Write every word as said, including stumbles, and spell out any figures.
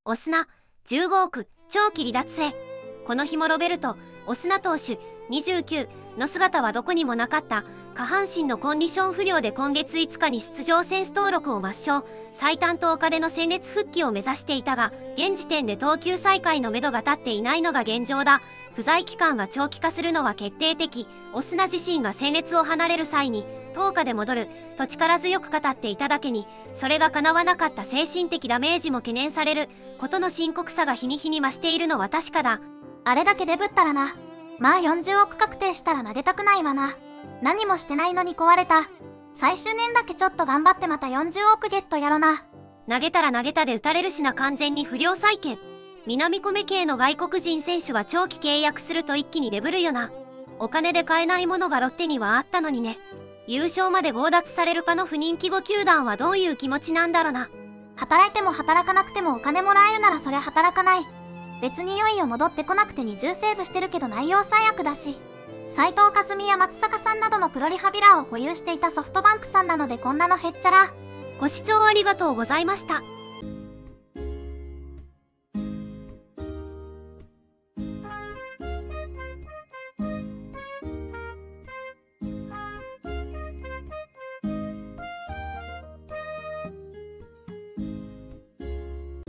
オスナじゅうごおく長期離脱へ。この日もロベルト・オスナ投手にじゅうきゅうの姿はどこにもなかった。下半身のコンディション不良で今月いつかに出場選手登録を抹消。最短とおかでの戦列復帰を目指していたが、現時点で投球再開のめどが立っていないのが現状だ。不在期間が長期化するのは決定的。オスナ自身が戦列を離れる際にとおかで戻ると力強く語っていただけに、それが叶わなかった精神的ダメージも懸念されることの深刻さが日に日に増しているのは確かだ。 あれだけデブったらな。まあよんじゅうおく確定したら投げたくないわな。何もしてないのに壊れた。最終年だけちょっと頑張ってまたよんじゅうおくゲットやろな。 投げたら投げたで打たれるしな。完全に不良債権。南米系の外国人選手は長期契約すると一気にデブるよな。お金で買えないものがロッテにはあったのにね。優勝まで強奪されるかの不人気ご球団はどういう気持ちなんだろな。 働いても働かなくてもお金もらえるならそりゃ働かない。別にいよいよ戻ってこなくてに重セーブしてるけど内容最悪だし。斉藤和美や松坂さんなどのプロリハビラーを保有していたソフトバンクさんなのでこんなのへっちゃら。 ご視聴ありがとうございました。